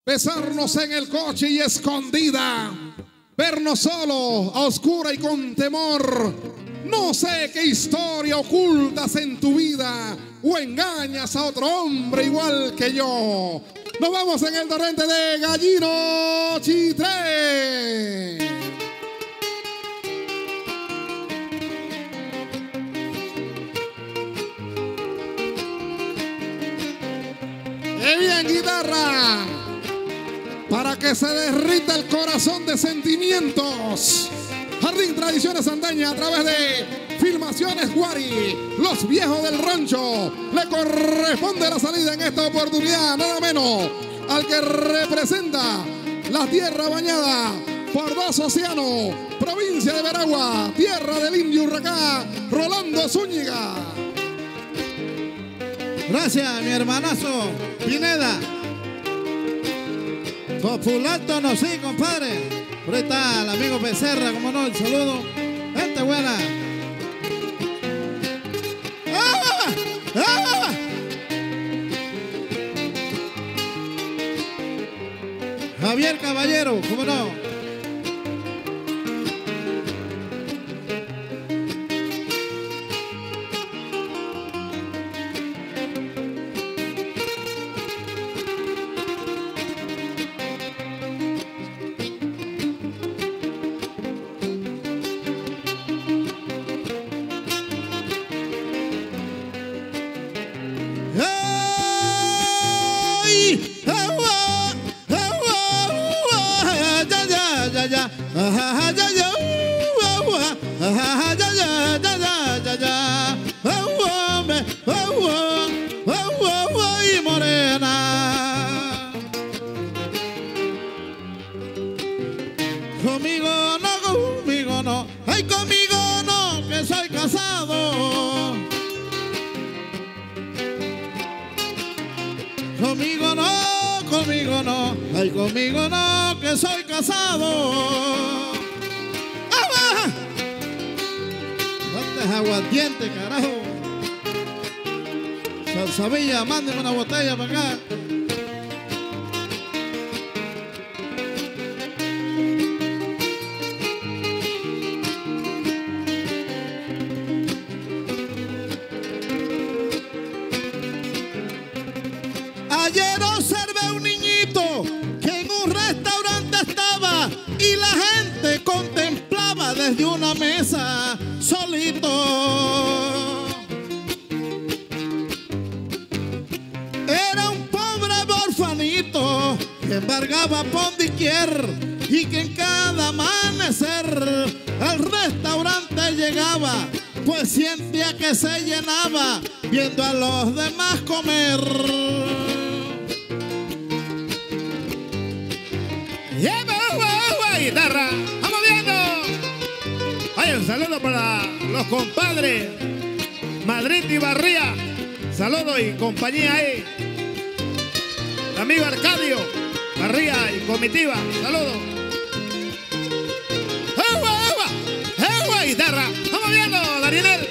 besarnos en el coche y escondida, vernos solo, a oscura y con temor. No sé qué historia ocultas en tu vida o engañas a otro hombre igual que yo. Nos vamos en el torrente de Gallino Chitré. ¡Qué bien, guitarra! Para que se derrita el corazón de sentimientos. Jardín Tradiciones Andeñas a través de Filmaciones Guari, los viejos del rancho. Le corresponde la salida en esta oportunidad, nada menos al que representa la tierra bañada por dos océanos, provincia de Veragua, tierra del Indio Urracá, Rolando Zúñiga. Gracias, mi hermanazo Pineda. Populato no sí, compadre. Por ahí está el amigo Becerra, como no, el saludo. Gente buena. ¡Ah! ¡Ah! Javier Caballero, como no. Conmigo no, ay, conmigo no, que soy casado. Conmigo no, ay, conmigo no, que soy casado. ¿Dónde es aguardiente, carajo? Salsavilla, mándeme una botella para acá. Ayer observé un niñito que en un restaurante estaba y la gente contemplaba desde una mesa solito. Era un pobre orfanito que embargaba por doquier y que en cada amanecer al restaurante llegaba, pues sentía que se llenaba viendo a los demás comer. Guitarra, vamos viendo. Oye, un saludo para los compadres Madrid y Barría. Saludos y compañía ahí. El amigo Arcadio Barría y comitiva. Saludos. ¡Agua, guitarra! Vamos viendo, Daniel.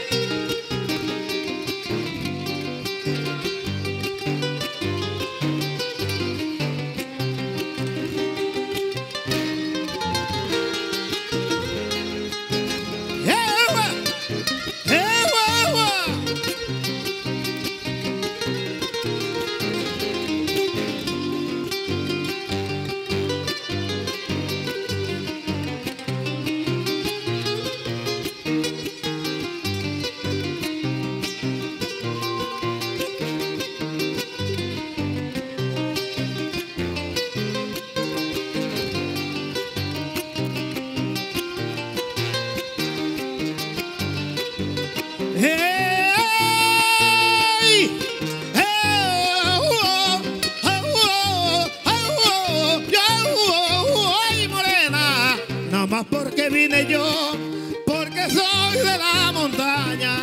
Más porque vine yo, porque soy de la montaña.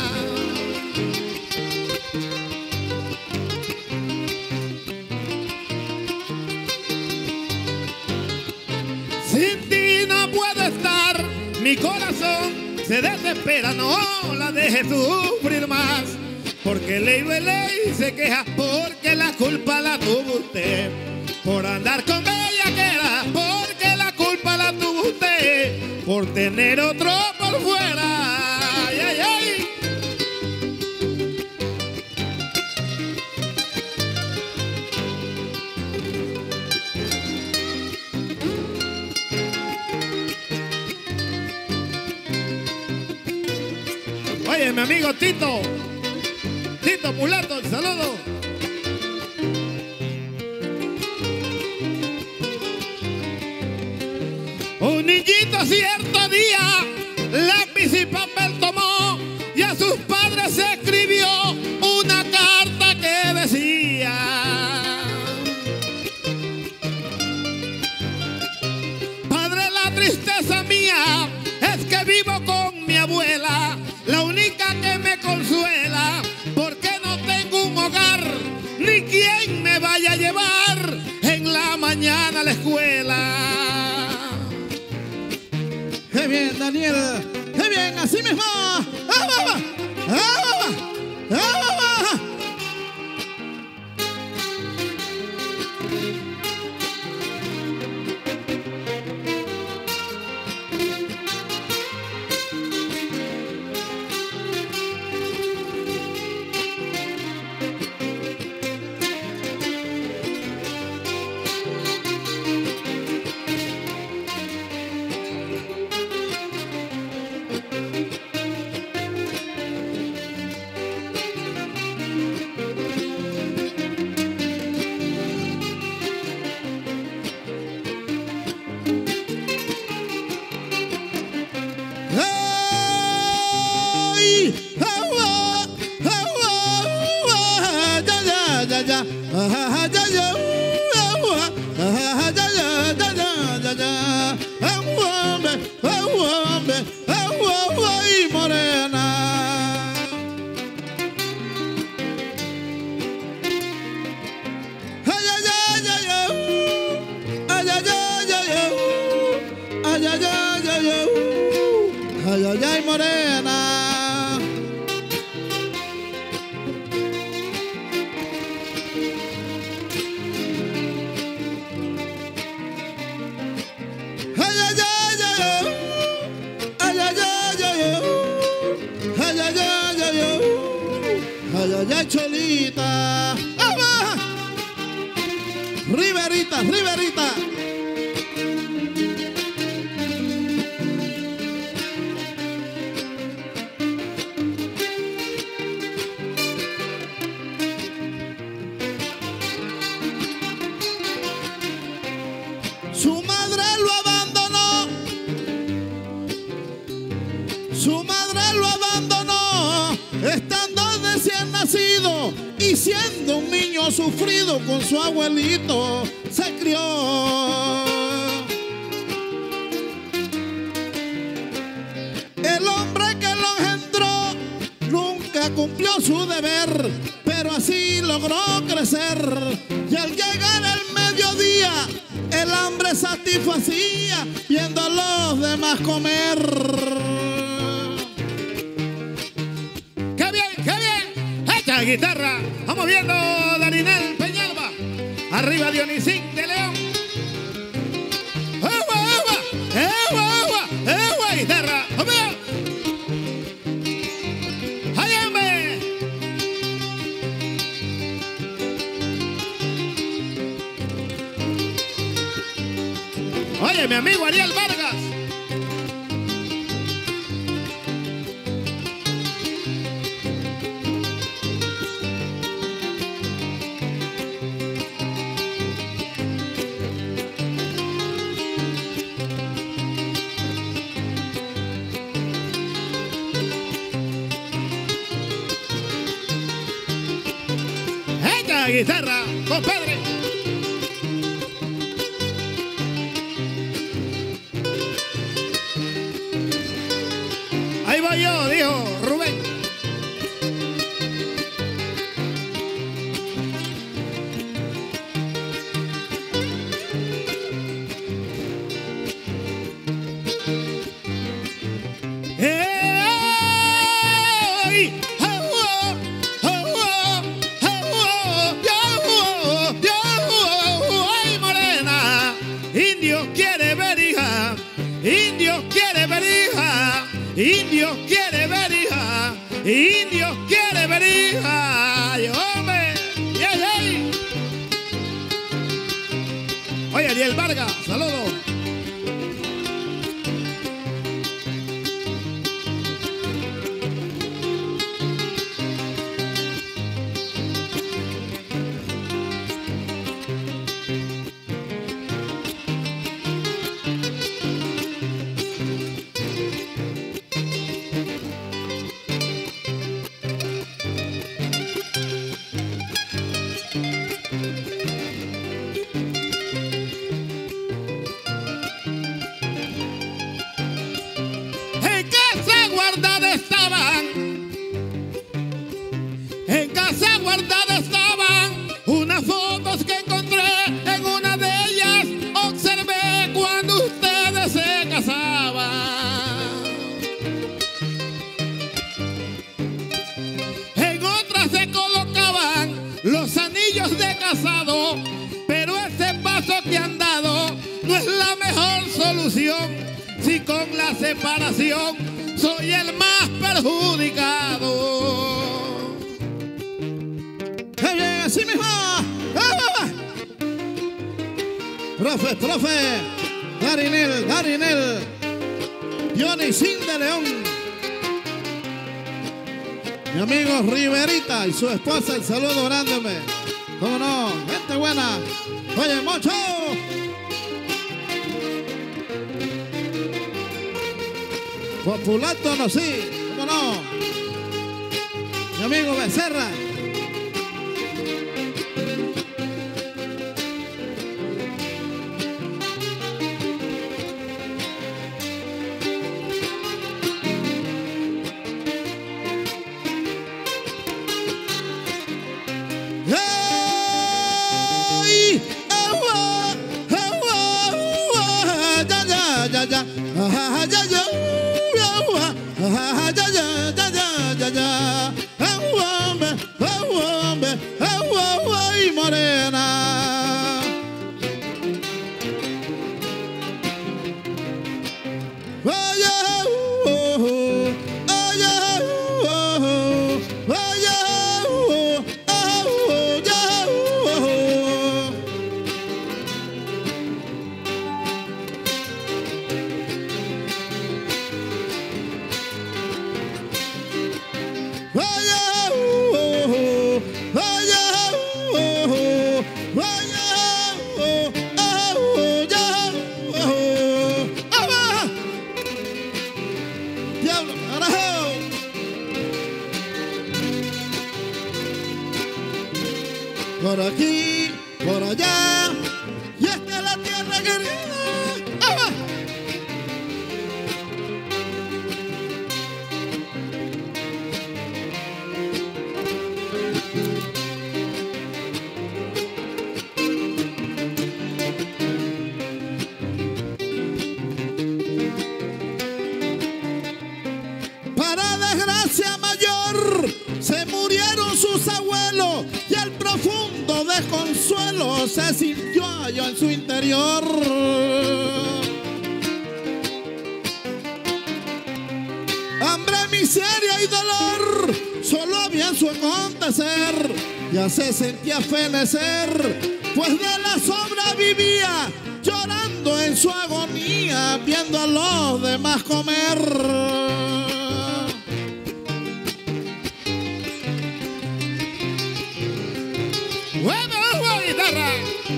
Sin ti no puedo estar, mi corazón se desespera, no la deje sufrir más. Porque ley se queja, porque la culpa la tuvo usted. por andar con bellaquera, porque la culpa la tuvo usted por tener otro por fuera. Ay, ay, ay. Oye, mi amigo Tito Mulato, el saludo. Un niñito cierto día lápiz y papel tomó y a sus padres escribió una carta que decía: padre, la tristeza mía es que vivo con mi abuela, la única que me consuela, porque no tengo un hogar ni quien me vaya a llevar en la mañana a la escuela. ¡Qué bien, Daniel! ¡Qué bien! ¡Así mismo! ¡Ah, va, va! ¡Ah, va, va! ¡Ah, va, va! Ay, ay, ay, morena. Ay, ay, ay, ay, ay, ay, ay, ay, ay, ay, ay, ay, ay, Cholita. ¡Ah, Riverita, Riverita. Su madre lo abandonó, su madre lo abandonó, estando recién nacido y siendo un niño sufrido con su abuelito se crió. El hombre que lo engendró nunca cumplió su deber, pero así logró crecer y al llegar el mediodía el hambre satisfacía viendo a los demás comer. ¡Qué bien, qué bien! ¡Echa guitarra! Vamos viendo Darinel Peñalba. Arriba Dionisín de León. ¡Agua, agua! ¡Agua, agua! ¡Agua, guitarra! ¡Vamos! ¡Ay, hombre! Oye, mi amigo Ariel Vargas. Esta guitarra, compadre. Ahí voy yo, dijo Rubén. Indios quiere ver hija, indios quiere ver hija. Ay, hombre, ey, ey. Oye, Ariel Vargas, saludos. En casa guardada estaban unas fotos que encontré. En una de ellas observé cuando ustedes se casaban. En otras se colocaban los anillos de casado, pero ese paso que han dado no es la mejor solución. Si con la separación soy el más perjudicado. ¡Qué bien, así mismo! Profe, Darinel, Dionisín de León. Mi amigo Riverita y su esposa, el saludo grande, hombre. ¿Cómo no? Gente buena. Oye, Mocho. Populato no, sí, ¿cómo no? Mi amigo Becerra. Por aquí, por allá, y esta es la tierra querida. ¡Ah! Para desgracia mayor, se murieron sus abuelos y el profundo desconsuelo se sintió allá en su interior. Hambre, miseria y dolor solo había en su acontecer. Ya se sentía fenecer, pues de la sobra vivía, llorando en su agonía, viendo a los demás comer. Guitarra.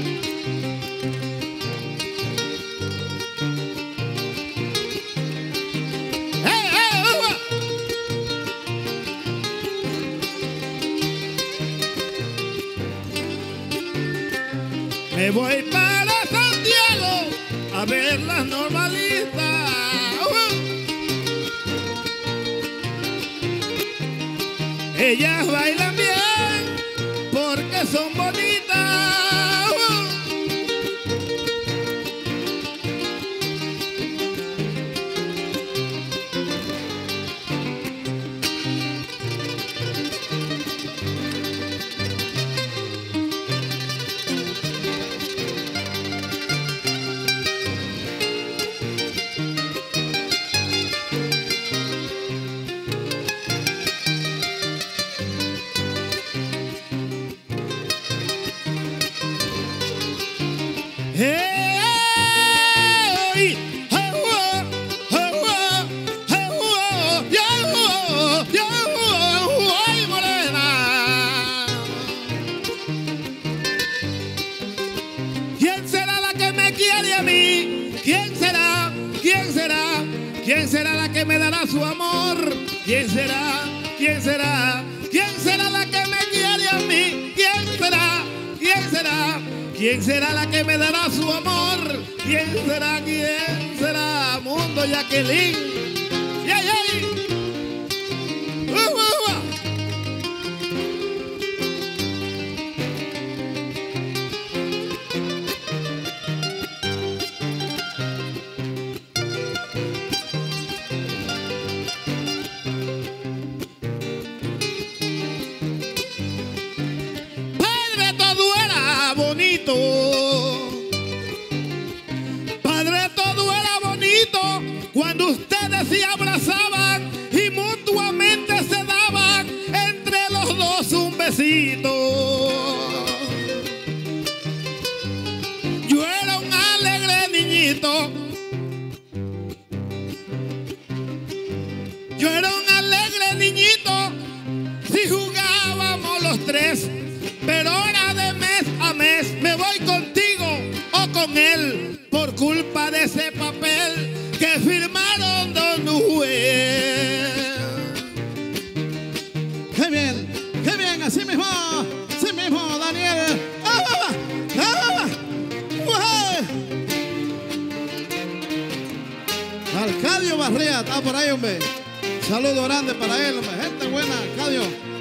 Me voy para Santiago a ver las normalistas. Ellas bailan bien porque son bonitas. Ay, morena. ¿Quién será la que me quiere a mí? ¿Quién será? ¿Quién será? ¿Quién será la que me dará su amor? ¿Quién será? ¿Quién será? ¿Quién será la que me quiere a mí? ¿Quién será? ¿Quién será? ¿Quién será la que me dará su amor? ¿Quién será? ¿Quién será? Mundo Jacqueline. ¡Yay, yay! Padre, todo era bonito cuando ustedes se abrazaban y mutuamente se daban entre los dos un besito. Yo era un alegre niñito. Yo era un alegre niñito si jugábamos los tres, pero ahora de mes a mes me voy contigo o con él por culpa de ese papel que firmaron Don Juez. Qué bien, así mismo, Daniel. Arcadio Barría está por ahí, hombre. Saludo grande para él, hombre. Gente buena, Arcadio.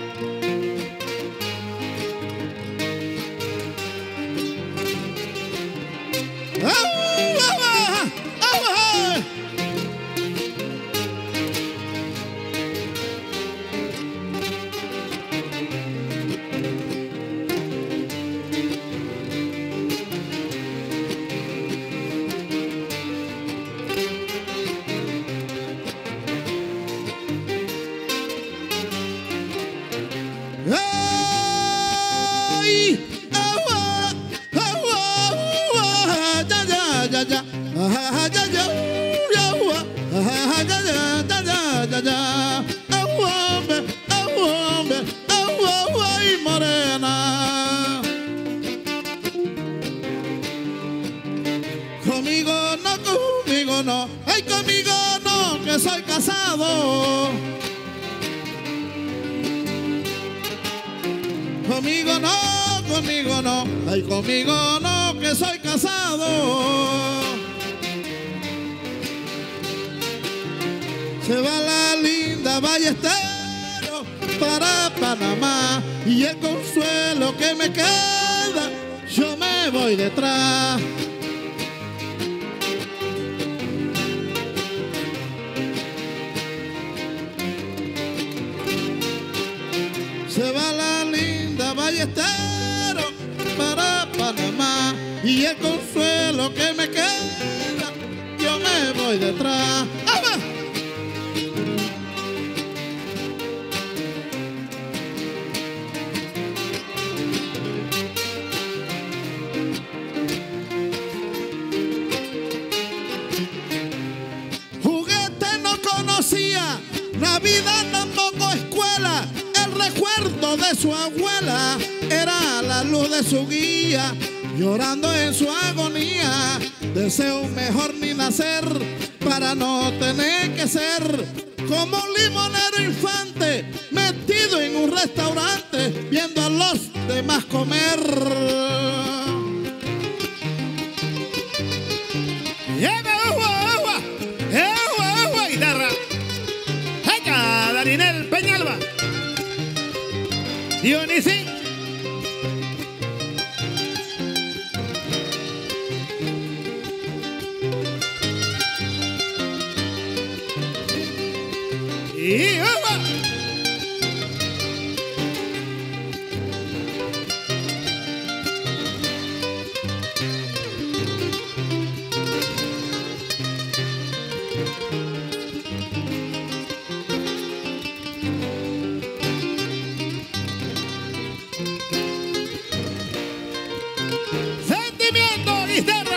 Ay, morena. Conmigo no, ay, conmigo no, que soy casado. Conmigo no, ay, conmigo no, que soy casado. Se va la linda Ballestero para Panamá y el consuelo que me queda, yo me voy detrás. Se va la linda Ballestero para Panamá y el consuelo que me queda, yo me voy detrás. ¡Ama! Juguete no conocía, Navidad tampoco escuela. El recuerdo de su abuela era la luz de su guía. Llorando en su agonía, deseo un mejor ni nacer para no tener que ser como un limonero infante metido en un restaurante viendo a los demás comer. Guitarra. ¡Hecha! Darinel Peñalba. Dionisín. Y Sentimiento Guitarra.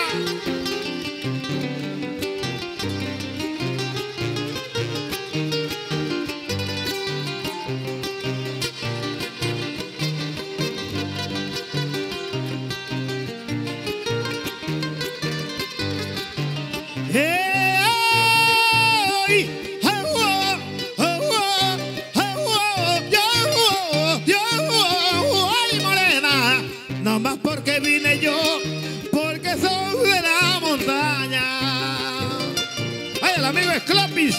Pipis.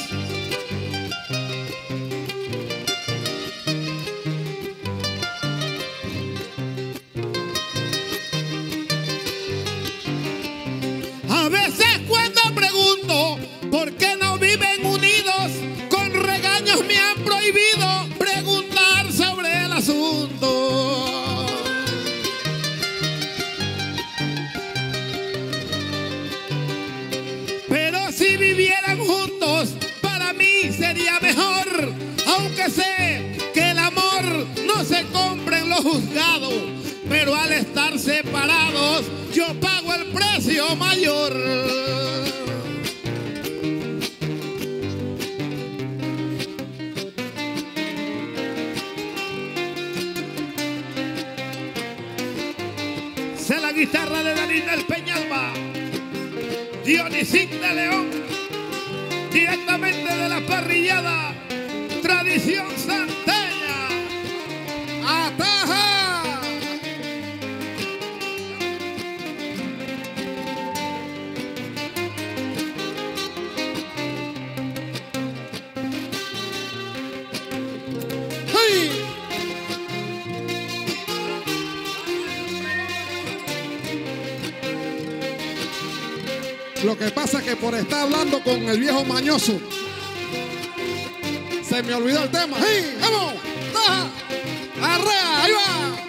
A veces cuando pregunto por qué no viven unidos, con regaños me han prohibido preguntar sobre el asunto. Pero si vivieran juntos, para mí sería mejor, aunque sé que el amor no se compra en los juzgados, pero al estar separados yo pago el precio mayor. Sé la guitarra de Darín del Peñalba, Dionisín de León, directamente de la parrillada Tradición Santeña. ¡Ataja! ¡Hey! Lo que pasa es que por estar hablando con el viejo mañoso se me olvidó el tema. ¡Hey! ¡Vamos! ¡Taja! ¡Arrea! ¡Ahí va!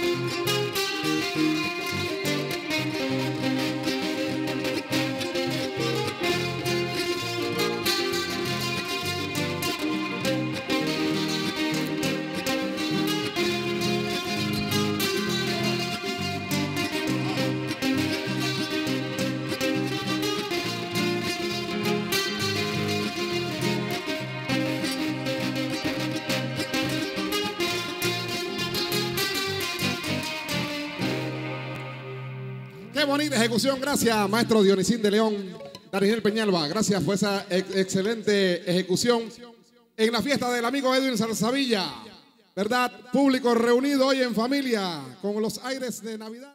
Qué bonita ejecución, gracias maestro Dionisín de León, Daniel Peñalba, gracias por esa excelente ejecución en la fiesta del amigo Edwin Zarzavilla, ¿verdad? Público reunido hoy en familia con los aires de Navidad.